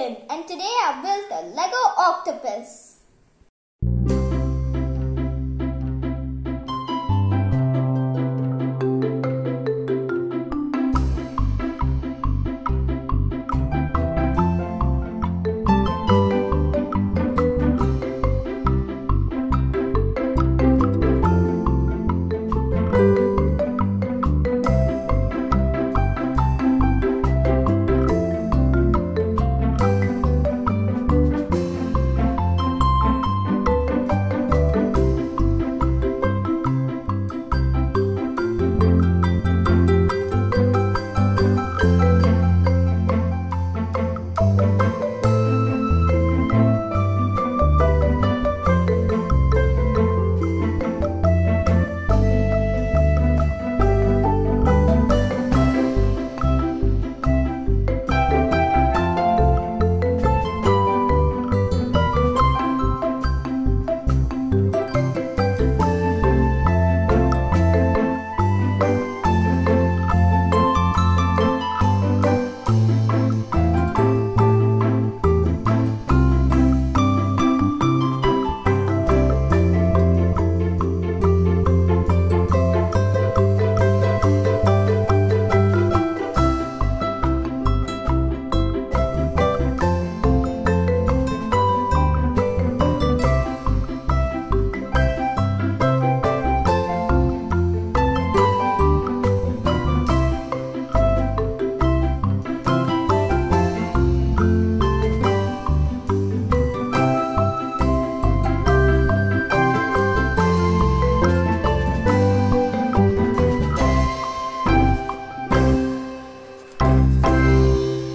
created, and today I built a Lego octopus.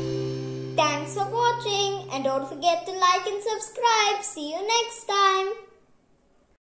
Thanks for watching, and don't forget to like and subscribe. See you next time.